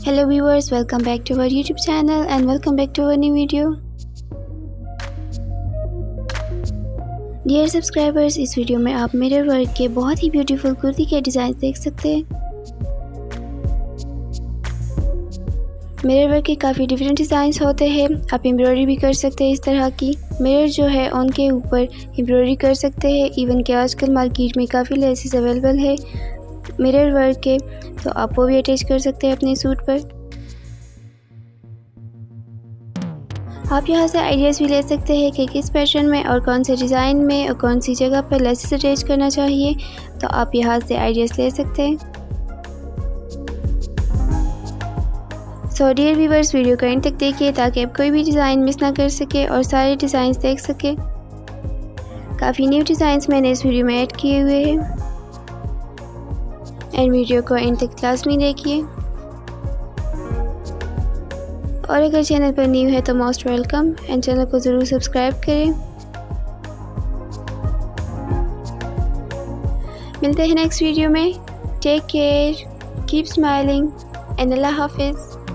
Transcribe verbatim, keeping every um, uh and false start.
Hello viewers, welcome back to our YouTube channel and welcome back to our new video. Dear subscribers, इस video में आप mirror work के बहुत ही beautiful kurti के design देख सकते हैं। मिरर वर्क के काफ़ी डिफरेंट डिज़ाइंस होते हैं। आप एम्ब्रॉयडरी भी कर सकते हैं। इस तरह की मिरर जो है उनके ऊपर एम्ब्रॉयडरी कर सकते हैं। इवन कि आजकल मार्केट में काफ़ी लेसेस अवेलेबल है मिरर वर्क के, तो आप वो भी अटैच कर सकते हैं अपने सूट पर। आप यहाँ से आइडियाज़ भी ले सकते हैं कि किस पैटर्न में और कौन से डिज़ाइन में और कौन सी जगह पर लेसेस अटैच करना चाहिए, तो आप यहाँ से आइडियाज़ ले सकते हैं। सो डियर व्यूअर्स, वीडियो का एंड तक देखिए ताकि आप कोई भी डिज़ाइन मिस ना कर सके और सारे डिज़ाइंस देख सके। काफ़ी न्यू डिज़ाइंस मैंने इस वीडियो में ऐड किए हुए हैं एंड वीडियो को एंड तक लाजमी देखिए। और अगर चैनल पर न्यू है तो मोस्ट वेलकम एंड चैनल को ज़रूर सब्सक्राइब करें। मिलते हैं नेक्स्ट वीडियो में। Take care, keep smiling and अल्लाह हाफिज़।